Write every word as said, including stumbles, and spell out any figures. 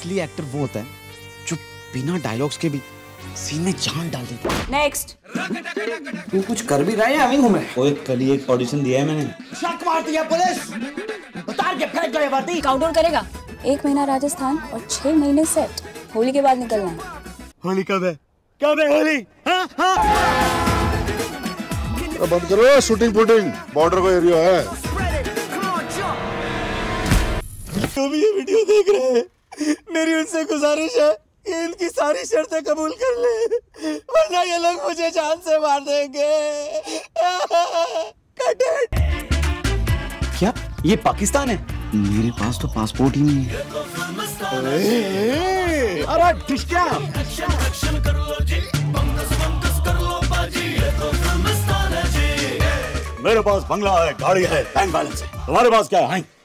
असली एक्टर वो होता है जो बिना डायलॉग्स के भी सीन में जान डाल देता है। नेक्स्ट। तू कुछ कर भी रहा है या अभी घूम रहा है? ओए कल ही एक ऑडिशन दिया है मैंने। शक मार दिया पुलिस, उतार के फेंक गए वर्दी। काउंटडाउन करेगा। एक महीना राजस्थान और छह महीने सेट। होली के बाद निकलना है। होली कब है? कब है होली? हाँ हाँ। बंद करो शूटिंग फूटिंग, बॉर्डर का एरिया है। जो भी ये वीडियो देख रहे हैं, मेरी उनसे गुजारिश है कि इनकी सारी शर्तें कबूल कर ले, वरना ये लोग मुझे जान से मार देंगे। क्या ये पाकिस्तान है? मेरे पास तो पासपोर्ट ही नहीं है। अरे किसका? मेरे पास बंगला है, गाड़ी है, बैंक बैलेंस है। तुम्हारे पास क्या है?